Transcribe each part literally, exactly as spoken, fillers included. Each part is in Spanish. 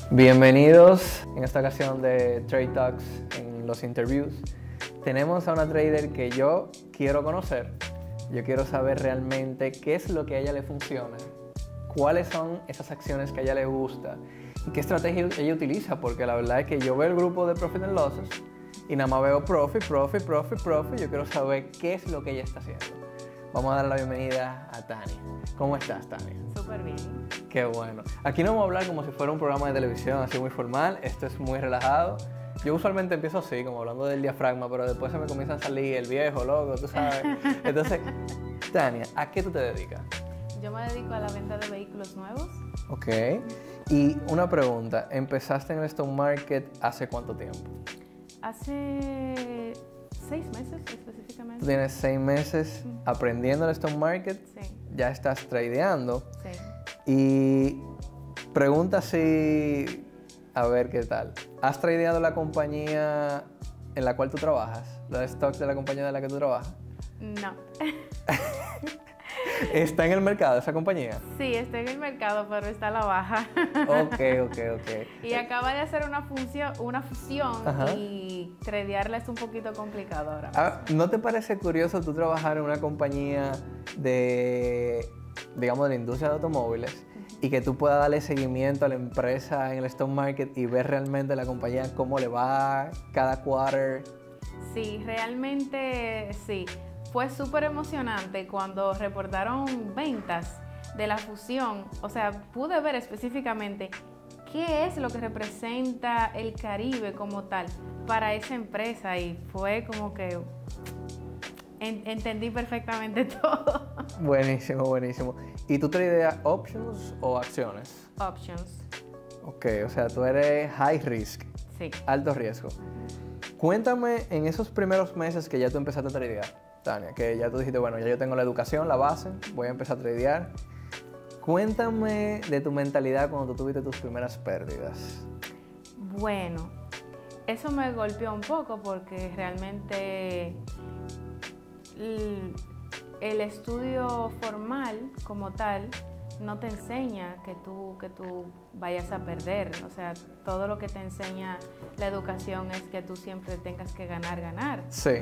Bienvenidos en esta ocasión de Trade Talks en los interviews. Tenemos a una trader que yo quiero conocer. Yo quiero saber realmente qué es lo que a ella le funciona, cuáles son esas acciones que a ella le gusta y qué estrategia ella utiliza, porque la verdad es que yo veo el grupo de Profit and Losses y nada más veo Profit, Profit, Profit, Profit. Yo quiero saber qué es lo que ella está haciendo. Vamos a dar la bienvenida a Tania. ¿Cómo estás, Tania? Súper bien. Qué bueno. Aquí no vamos a hablar como si fuera un programa de televisión así muy formal. Esto es muy relajado. Yo usualmente empiezo así, como hablando del diafragma, pero después se me comienza a salir el viejo, loco, tú sabes. Entonces, Tania, ¿a qué tú te dedicas? Yo me dedico a la venta de vehículos nuevos. Ok. Y una pregunta, ¿empezaste en el stock market hace cuánto tiempo? Hace seis meses específicamente. Tú tienes seis meses Mm. aprendiendo el stock market, Sí, ya estás tradeando. sí. Y pregunta si, a ver qué tal. ¿Has tradeado la compañía en la cual tú trabajas? ¿Los stocks de la compañía de la que tú trabajas? No. ¿Está en el mercado esa compañía? Sí, está en el mercado, pero está a la baja. Ok, ok, ok. Y acaba de hacer una función, una fusión. Ajá. Y tradearla es un poquito complicado ahora. Ah, ¿no te parece curioso tú trabajar en una compañía de, digamos, de la industria de automóviles y que tú puedas darle seguimiento a la empresa en el stock market y ver realmente la compañía cómo le va cada quarter? Sí, realmente sí. Fue súper emocionante cuando reportaron ventas de la fusión. O sea, pude ver específicamente qué es lo que representa el Caribe como tal para esa empresa y fue como que en- entendí perfectamente todo. Buenísimo, buenísimo. ¿Y tú tradeas options o acciones? Options, Ok, o sea, tú eres high risk, sí. alto riesgo. Cuéntame en esos primeros meses que ya tú empezaste a tradear, Tania, que ya tú dijiste, bueno, ya yo tengo la educación, la base, voy a empezar a tradear. Cuéntame de tu mentalidad cuando tú tuviste tus primeras pérdidas. Bueno, eso me golpeó un poco porque realmente el, el estudio formal como tal no te enseña que tú, que tú vayas a perder. O sea, todo lo que te enseña la educación es que tú siempre tengas que ganar, ganar. Sí,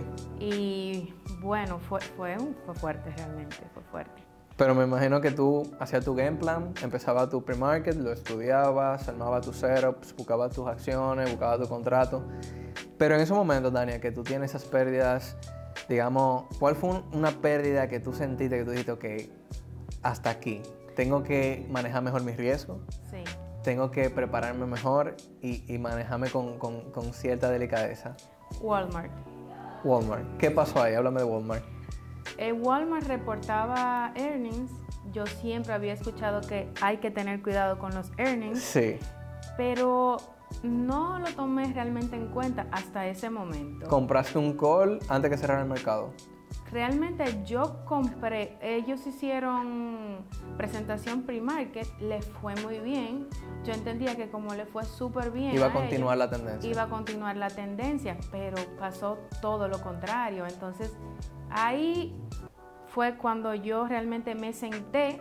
Y bueno, fue, fue, un- fue fuerte realmente, fue fuerte. pero me imagino que tú hacías tu game plan, empezabas tu pre-market, lo estudiabas, armabas tus setups, buscabas tus acciones, buscabas tu contrato. Pero en ese momento, Tania, que tú tienes esas pérdidas, digamos, ¿cuál fue un- una pérdida que tú sentiste que tú dijiste, ok, hasta aquí, tengo que manejar mejor mis riesgos, Sí. tengo que prepararme mejor y, y manejarme con, con- con cierta delicadeza? Walmart. Walmart, ¿qué pasó ahí? Háblame de Walmart. Eh, Walmart reportaba earnings. Yo siempre había escuchado que hay que tener cuidado con los earnings, Sí, pero no lo tomé realmente en cuenta hasta ese momento. compraste un call antes que cerrara el mercado. Realmente yo compré, ellos hicieron presentación pre-market, les fue muy bien. Yo entendía que como le fue súper bien Iba a ellos, continuar la tendencia. iba a continuar la tendencia, pero pasó todo lo contrario. Entonces ahí fue cuando yo realmente me senté,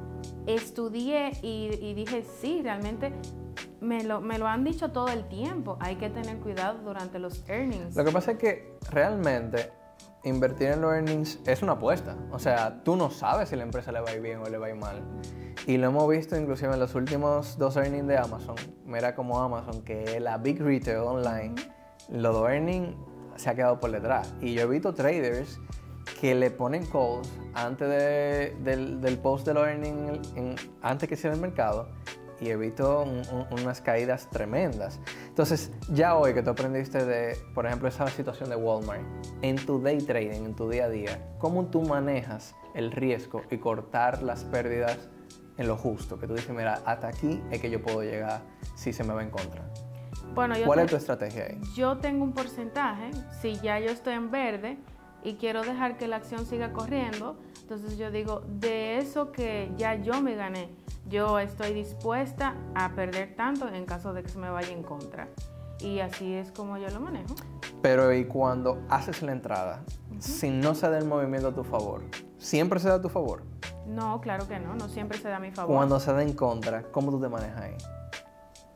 estudié y, y dije, sí, realmente me lo, me lo han dicho todo el tiempo, hay que tener cuidado durante los earnings. Lo que pasa es que realmente invertir en los earnings es una apuesta. O sea, tú no sabes si la empresa le va a ir bien o le va a ir mal. Y lo hemos visto inclusive en los últimos dos earnings de Amazon. Mira como Amazon, que es la big retail online, los dos earnings se ha quedado por detrás. Y yo he visto traders que le ponen calls antes de- del, del post de los earnings, en- antes que cierre el mercado, y he visto un- un- unas caídas tremendas. Entonces, ya hoy que tú aprendiste de, por ejemplo, esa situación de Walmart, en tu day trading, en tu día a día, ¿cómo tú manejas el riesgo y cortar las pérdidas en lo justo? Que tú dices, mira, hasta aquí es que yo puedo llegar si se me va en contra. Bueno, yo ¿Cuál te- es tu estrategia ahí? Yo tengo un porcentaje, si ya yo estoy en verde y quiero dejar que la acción siga corriendo, entonces yo digo, de eso que ya yo me gané, yo estoy dispuesta a perder tanto en caso de que se me vaya en contra. Y así es como yo lo manejo. Pero y cuando haces la entrada, si no se da el movimiento a tu favor, ¿siempre se da a tu favor? No, claro que no, no siempre se da a mi favor. Cuando se da en contra, ¿cómo tú te manejas ahí?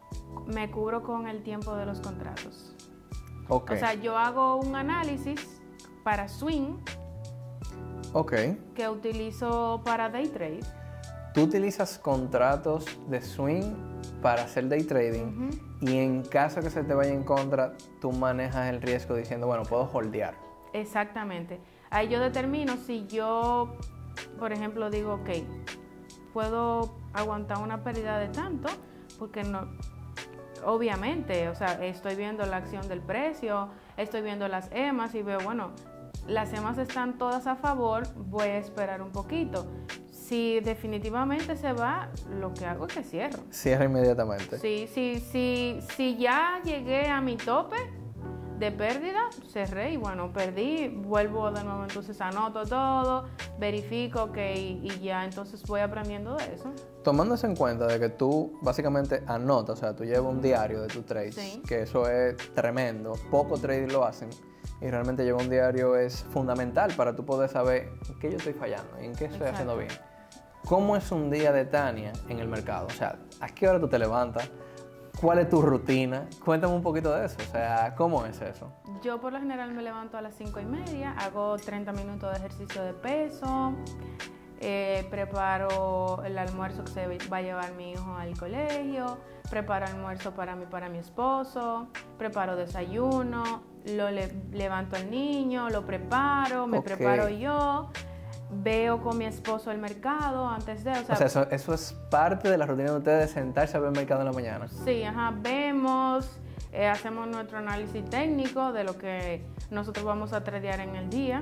me cubro con el tiempo de los contratos. Ok. O sea, yo hago un análisis para swing Ok. que utilizo para day trade. Tú utilizas contratos de swing para hacer day trading Ujú. y en caso que se te vaya en contra, tú manejas el riesgo diciendo, bueno, puedo holdear. Exactamente. Ahí yo determino si yo, por ejemplo, digo, ok, puedo aguantar una pérdida de tanto, porque no, obviamente, o sea, estoy viendo la acción del precio, estoy viendo las E M As y veo, bueno, las E M As están todas a favor, voy a esperar un poquito. Si definitivamente se va, lo que hago es que cierro. Cierra inmediatamente. Sí, sí, sí, si ya llegué a mi tope de pérdida, cerré y bueno, perdí, vuelvo de nuevo, entonces anoto todo, verifico que y, y ya entonces voy aprendiendo de eso. Tomando eso en cuenta de que tú básicamente anotas, o sea, tú llevas un diario de tus trades, Sí. que eso es tremendo, pocos traders lo hacen y realmente llevar un diario es fundamental para tú poder saber en qué yo estoy fallando y en qué estoy Exacto. haciendo bien. ¿Cómo es un día de Tania en el mercado? O sea, ¿a qué hora tú te levantas? ¿Cuál es tu rutina? Cuéntame un poquito de eso, o sea, ¿cómo es eso? Yo por lo general me levanto a las cinco y media, hago treinta minutos de ejercicio de peso, eh, preparo el almuerzo que se va a llevar mi hijo al colegio, preparo almuerzo para mí, para mi esposo, preparo desayuno, lo le- levanto al niño, lo preparo, me Ok. preparo yo, veo con mi esposo el mercado antes de, o sea, O sea, eso, eso es parte de la rutina de ustedes de sentarse a ver el mercado en la mañana. sí, ajá, vemos, eh, hacemos nuestro análisis técnico de lo que nosotros vamos a tradear en el día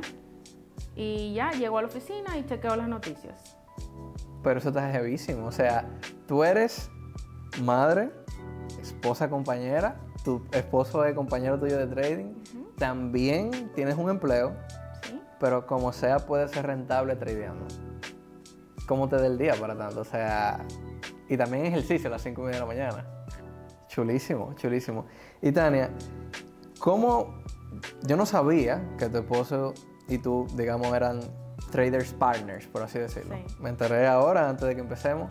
y ya llego a la oficina y chequeo las noticias. Pero eso está heavísimo. O sea, tú eres madre, esposa compañera, tu esposo es compañero tuyo de trading, Ujú. también tienes un empleo, ¿Sí? pero como sea puede ser rentable tradeando. ¿Cómo te da el día para tanto? O sea, y también ejercicio a las cinco y media de la mañana. Chulísimo, chulísimo. Y Tania, ¿cómo? Yo no sabía que tu esposo y tú, digamos, eran traders partners, por así decirlo. Sí. Me enteré ahora, antes de que empecemos.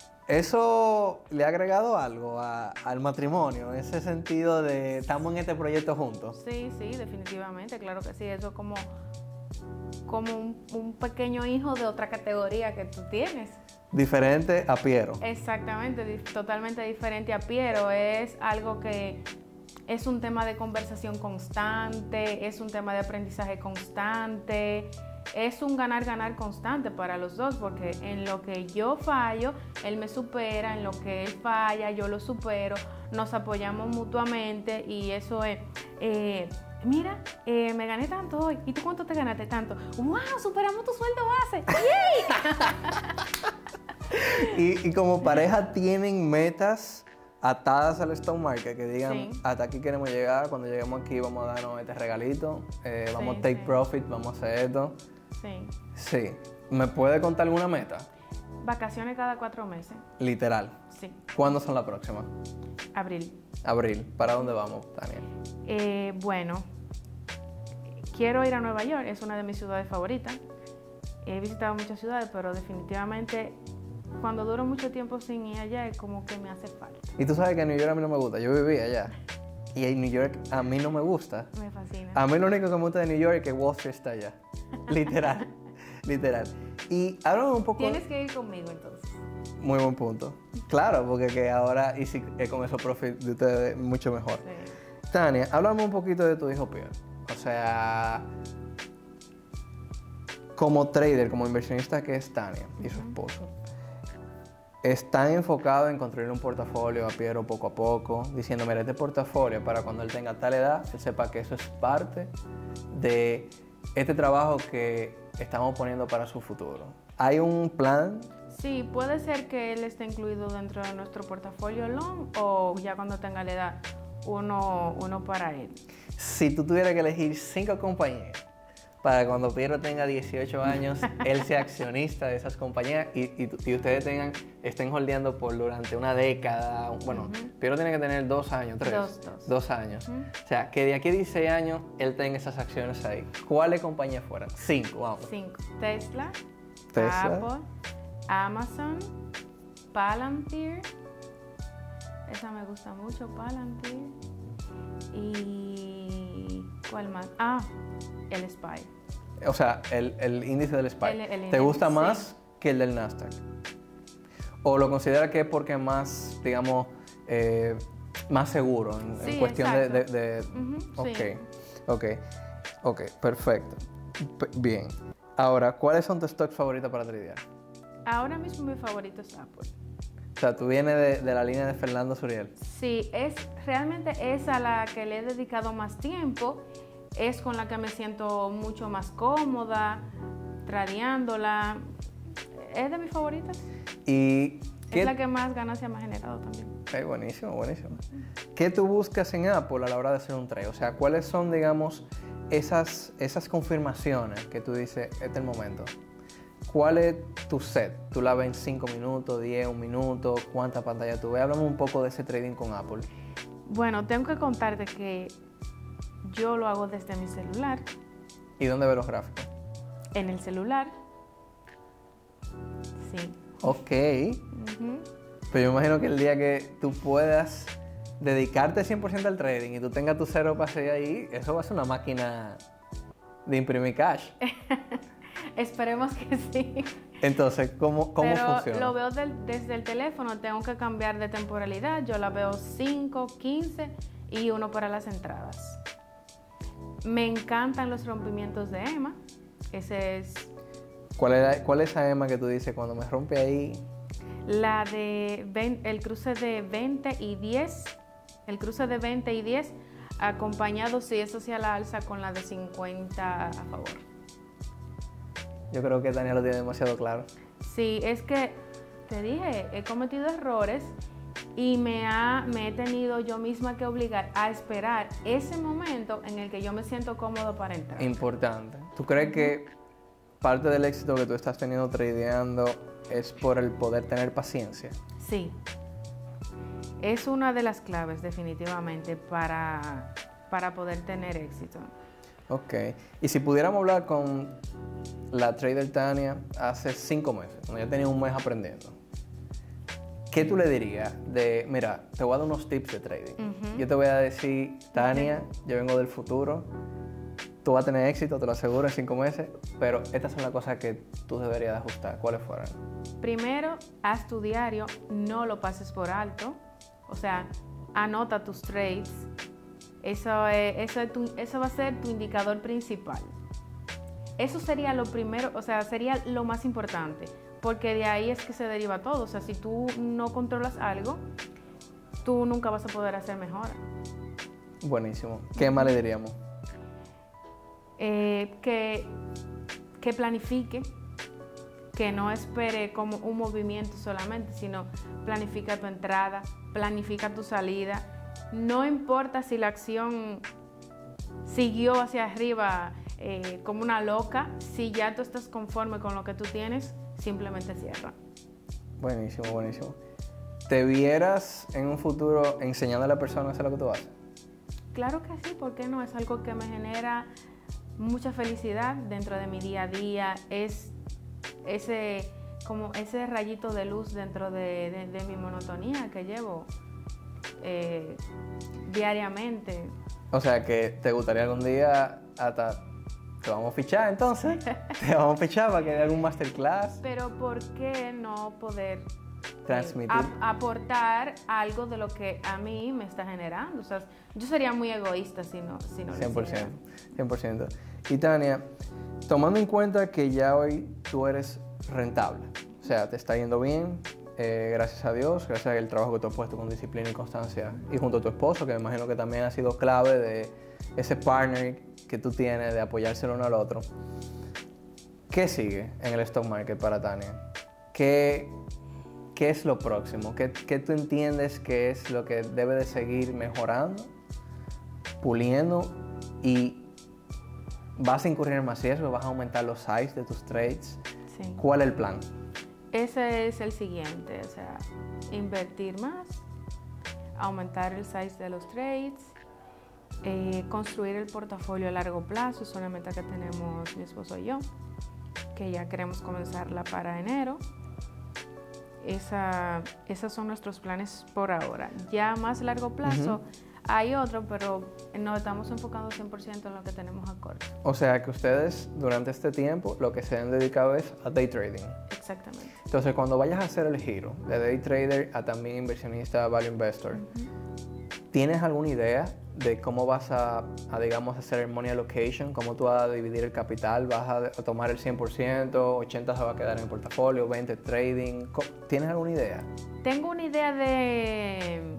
¿Eso le ha agregado algo a- al matrimonio? Ese sentido de estamos en este proyecto juntos. Sí, sí, definitivamente, claro que sí. Eso como, como un, un pequeño hijo de otra categoría que tú tienes. Diferente a Piero. Exactamente, di- totalmente diferente a Piero. Es algo que es un tema de conversación constante, es un tema de aprendizaje constante, es un ganar-ganar constante para los dos, porque en lo que yo fallo, él me supera, en lo que él falla, yo lo supero, nos apoyamos mutuamente y eso es... eh, mira, eh, me gané tanto hoy. ¿Y tú cuánto te ganaste? Tanto. ¡Wow! Superamos tu sueldo base. Y, y como pareja tienen metas atadas al stock market que digan Sí. hasta aquí queremos llegar, cuando lleguemos aquí vamos a darnos este regalito, eh, vamos Sí, a take sí. profit, vamos a hacer esto. Sí. Sí. ¿Me puede contar alguna meta? Vacaciones cada cuatro meses. Literal. Sí. ¿Cuándo son las próximas? Abril. Abril. ¿Para dónde vamos, Daniel? Eh, bueno, quiero ir a Nueva York, es una de mis ciudades favoritas. He visitado muchas ciudades, pero definitivamente cuando duro mucho tiempo sin ir allá es como que me hace falta. Y tú sabes que New York a mí no me gusta. Yo viví allá. Y en New York a mí no me gusta. Me fascina. A mí lo único que me gusta de New York es que Wall Street está allá. Literal. Literal. Y háblame un poco... Tienes que ir conmigo entonces. Muy buen punto. Claro, porque que ahora, y si es con esos profits de ustedes, mucho mejor. Sí. Tania, háblame un poquito de tu hijo Pierre. O sea, como trader, como inversionista que es Tania y su esposo, ¿están enfocados en construir un portafolio a Piero poco a poco? Diciendo, mira, este portafolio para cuando él tenga tal edad, él sepa que eso es parte de este trabajo que estamos poniendo para su futuro. ¿Hay un plan? Sí, puede ser que él esté incluido dentro de nuestro portafolio long o ya cuando tenga la edad uno, uno para él. Si tú tuvieras que elegir cinco compañías para cuando Piero tenga dieciocho años, él sea accionista de esas compañías y, y, y ustedes tengan, estén holdeando por durante una década, bueno, Ujú. Piero tiene que tener dos años, tres, Dos, dos. dos años. Ujú. O sea, que de aquí a dieciséis años él tenga esas acciones ahí. ¿Cuáles compañías fueran? Cinco, vamos. Cinco. Tesla, Tesla. Apple, Amazon, Palantir esa me gusta mucho, Palantir. Y ¿cuál más? Ah, el Spy. O sea, el, el índice del S P Y. El- el ¿Te índice, gusta sí. más que el del Nasdaq? ¿O lo considera que es porque es más, digamos, eh, más seguro en, en Sí, cuestión de... de, exacto. de- Ujú, ok, sí. ok, ok, perfecto. P- bien. Ahora, ¿cuáles son tus stocks favoritos para tradear? Ahora mismo mi favorito es Apple. O sea, tú vienes de, de la línea de Fernando Suriel. Sí, es realmente es a la que le he dedicado más tiempo, es con la que me siento mucho más cómoda, tradeándola. Es de mis favoritas. ¿Y qué? Es la que más ganancia me ha generado también. Eh, buenísimo, buenísimo. ¿Qué tú buscas en Apple a la hora de hacer un trade? O sea, ¿cuáles son, digamos, esas, esas confirmaciones que tú dices, este es el momento? ¿Cuál es tu set? ¿Tú la ves en cinco minutos, diez, un minuto? ¿Cuánta pantalla tú ves? Háblame un poco de ese trading con Apple. Bueno, tengo que contarte que yo lo hago desde mi celular, ¿Y dónde ves los gráficos? en el celular. Sí. Ok. Ujú. Pero yo imagino que el día que tú puedas dedicarte cien por ciento al trading y tú tengas tu cero para seguir ahí, eso va a ser una máquina de imprimir cash. Esperemos que sí. Entonces, ¿cómo, cómo Pero funciona? lo veo del- desde el teléfono, tengo que cambiar de temporalidad. Yo la veo cinco, quince y uno para las entradas. Me encantan los rompimientos de EMA. Ese es ¿Cuál es, la- cuál es esa EMA que tú dices, cuando me rompe ahí? la de vein- el cruce de veinte y diez. El cruce de veinte y diez acompañado, si eso sí a la alza, con la de cincuenta a favor. Yo creo que Tania lo tiene demasiado claro. Sí, es que te dije, he cometido errores y me, ha, me he tenido yo misma que obligar a esperar ese momento en el que yo me siento cómodo para entrar. Importante. ¿Tú crees que parte del éxito que tú estás teniendo tradeando es por el poder tener paciencia? Sí, es una de las claves definitivamente para, para poder tener éxito. Ok. Y si pudiéramos hablar con la trader Tania hace cinco meses, cuando ya tenía un mes aprendiendo, ¿qué tú le dirías de, mira, te voy a dar unos tips de trading? Ujú. Yo te voy a decir, Tania, yo vengo del futuro, tú vas a tener éxito, te lo aseguro, en cinco meses, pero estas son las cosas que tú deberías de ajustar. ¿Cuáles fueran? Primero, haz tu diario, no lo pases por alto, o sea, anota tus trades. Eso, es, eso, es tu- eso va a ser tu indicador principal. Eso sería lo primero, o sea, sería lo más importante, porque de ahí es que se deriva todo. O sea, si tú no controlas algo, tú nunca vas a poder hacer mejora. Buenísimo. ¿Qué más le diríamos? Eh, que, que planifique, que no espere como un movimiento solamente, sino planifica tu entrada, planifica tu salida. No importa si la acción siguió hacia arriba eh, como una loca, si ya tú estás conforme con lo que tú tienes, simplemente cierra. Buenísimo, buenísimo. ¿Te vieras en un futuro enseñando a la persona a hacer lo que tú haces? Claro que sí, ¿por qué no? Es algo que me genera mucha felicidad dentro de mi día a día. Es ese, como ese rayito de luz dentro de, de- de mi monotonía que llevo eh, diariamente. O sea, que te gustaría algún día hasta te vamos a fichar entonces. Te vamos a fichar para que dé algún masterclass. Pero ¿por qué no poder eh, Transmitir. ap- aportar algo de lo que a mí me está generando? O sea, yo sería muy egoísta si no, si no lo cien por hiciera. ciento, cien por ciento. Y Tania, tomando en cuenta que ya hoy tú eres rentable, o sea, te está yendo bien, eh, gracias a Dios, gracias al trabajo que tú has puesto con disciplina y constancia, y junto a tu esposo, que me imagino que también ha sido clave de ese partner que tú tienes, de apoyarse el uno al otro. ¿Qué sigue en el stock market para Tania? ¿Qué, qué es lo próximo? ¿Qué, qué tú entiendes que es lo que debe de seguir mejorando, puliendo, y vas a incurrir en más riesgo, vas a aumentar los size de tus trades? Sí. ¿Cuál es el plan? Ese es el siguiente, o sea, invertir más, aumentar el size de los trades, eh, construir el portafolio a largo plazo, es una meta que tenemos mi esposo y yo, que ya queremos comenzarla para enero. esa, esos son nuestros planes por ahora. Ya a más largo plazo uh-huh. hay otro, pero nos estamos enfocando cien por ciento en lo que tenemos a corto. O sea que ustedes durante este tiempo lo que se han dedicado es a day trading. Exactamente. Entonces cuando vayas a hacer el giro de day trader a también inversionista value investor, uh-huh. ¿tienes alguna idea de cómo vas a, a, digamos, hacer el money allocation? ¿Cómo tú vas a dividir el capital? ¿Vas a, a tomar el cien por ciento? ¿ochenta por ciento se va a quedar en el portafolio? ¿veinte por ciento trading? ¿Tienes alguna idea? Tengo una idea de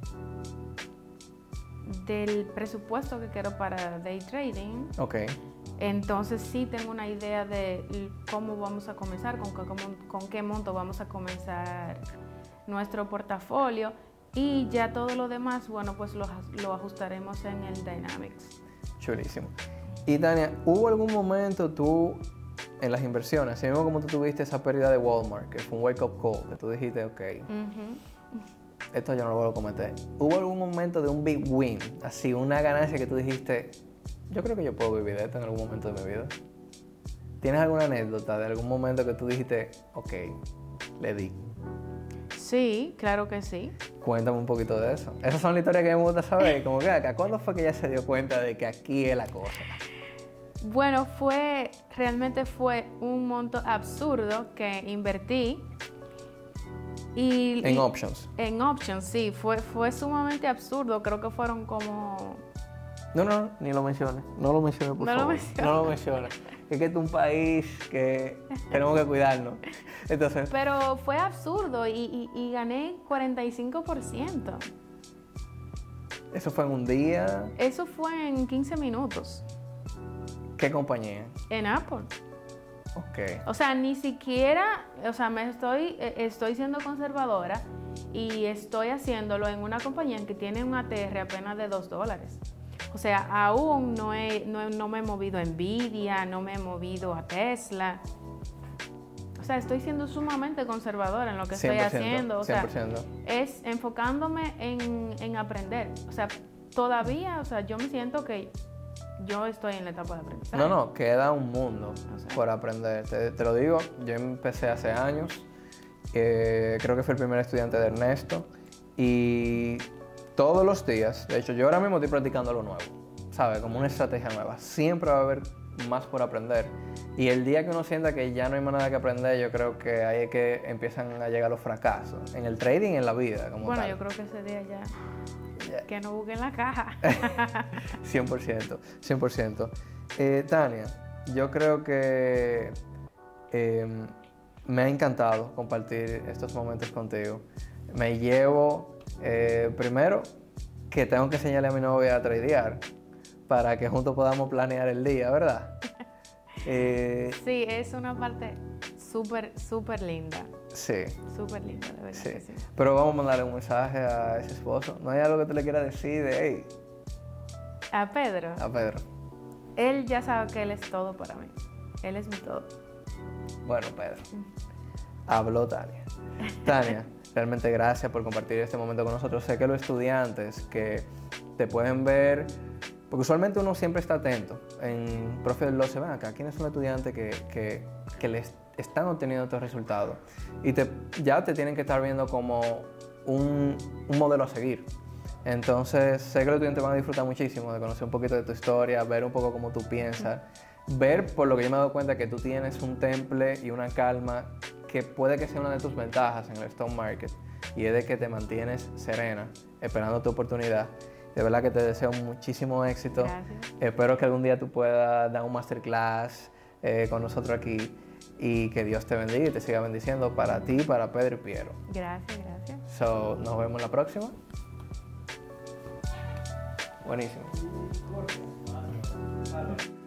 del presupuesto que quiero para day trading. Ok. Entonces sí tengo una idea de cómo vamos a comenzar, con, con, con qué monto vamos a comenzar nuestro portafolio. Y ya todo lo demás, bueno, pues lo, lo ajustaremos en el Dynamics. Chulísimo. Y Tania, ¿hubo algún momento tú en las inversiones, así mismo como tú tuviste esa pérdida de Walmart, que fue un wake-up call, que tú dijiste, ok, uh-huh. esto yo no lo vuelvo a cometer? ¿Hubo algún momento de un big win, así, una ganancia que tú dijiste, yo creo que yo puedo vivir de esto en algún momento de mi vida? ¿Tienes alguna anécdota de algún momento que tú dijiste, ok, le di? Sí, claro que sí. Cuéntame un poquito de eso. Esas son las historias que me gusta saber. Como que acá, ¿cuándo fue que ella se dio cuenta de que aquí es la cosa? Bueno, fue, realmente fue un monto absurdo que invertí. Y, en y, options. En options, sí. Fue, fue sumamente absurdo. Creo que fueron como... No, no, ni lo menciones. No lo menciones, por no favor. Lo menciones. No lo menciones. Es que este es un país que tenemos que cuidarnos. Entonces... Pero fue absurdo y, y, y gané cuarenta y cinco por ciento. ¿Eso fue en un día? Eso fue en quince minutos. ¿Qué compañía? En Apple. Ok. O sea, ni siquiera, o sea, me estoy, estoy siendo conservadora y estoy haciéndolo en una compañía que tiene un A T R apenas de dos dólares. O sea, aún no, he, no, no me he movido a Nvidia, no me he movido a Tesla. O sea, estoy siendo sumamente conservadora en lo que estoy haciendo. O sea, cien por ciento. es enfocándome en, en aprender. O sea, todavía, o sea, yo me siento que yo estoy en la etapa de aprendizaje. No, no, queda un mundo o sea, por aprender. Te, te lo digo, yo empecé hace años. Eh, creo que fui el primer estudiante de Ernesto. Y... todos los días, de hecho yo ahora mismo estoy practicando lo nuevo, ¿sabes? Como una estrategia nueva. Siempre va a haber más por aprender. Y el día que uno sienta que ya no hay más nada que aprender, yo creo que ahí es que empiezan a llegar los fracasos. En el trading y en la vida, como bueno, tal. yo creo que ese día ya... Yeah. Que no busquen la caja. cien por ciento, cien por ciento. Eh, Tania, yo creo que eh, me ha encantado compartir estos momentos contigo. Me llevo... Eh, primero, que tengo que enseñarle a mi novia a tradear para que juntos podamos planear el día, ¿verdad? Eh, sí, es una parte súper, súper linda. Sí. Súper linda, de verdad. Sí. Que sí. Pero vamos a mandarle un mensaje a ese esposo. ¿No hay algo que tú le quieras decir de, hey? A Pedro. A Pedro. Él ya sabe que él es todo para mí. Él es mi todo. Bueno, Pedro. Habló Tania. Tania. Realmente gracias por compartir este momento con nosotros. Sé que los estudiantes que te pueden ver, porque usualmente uno siempre está atento. En Profe del Doce, ven acá, ¿quiénes son los estudiantes que, que, que les están obteniendo estos resultados? Y te, ya te tienen que estar viendo como un, un modelo a seguir. Entonces, sé que los estudiantes van a disfrutar muchísimo de conocer un poquito de tu historia, ver un poco cómo tú piensas, ver, por lo que yo me he dado cuenta, que tú tienes un temple y una calma que puede que sea una de tus ventajas en el stock market, y es de que te mantienes serena, esperando tu oportunidad. De verdad que te deseo muchísimo éxito. Gracias. Espero que algún día tú puedas dar un masterclass eh, con nosotros aquí, y que Dios te bendiga y te siga bendiciendo para ti, para Pedro y Piero. Gracias, gracias. So, nos vemos la próxima. Buenísimo.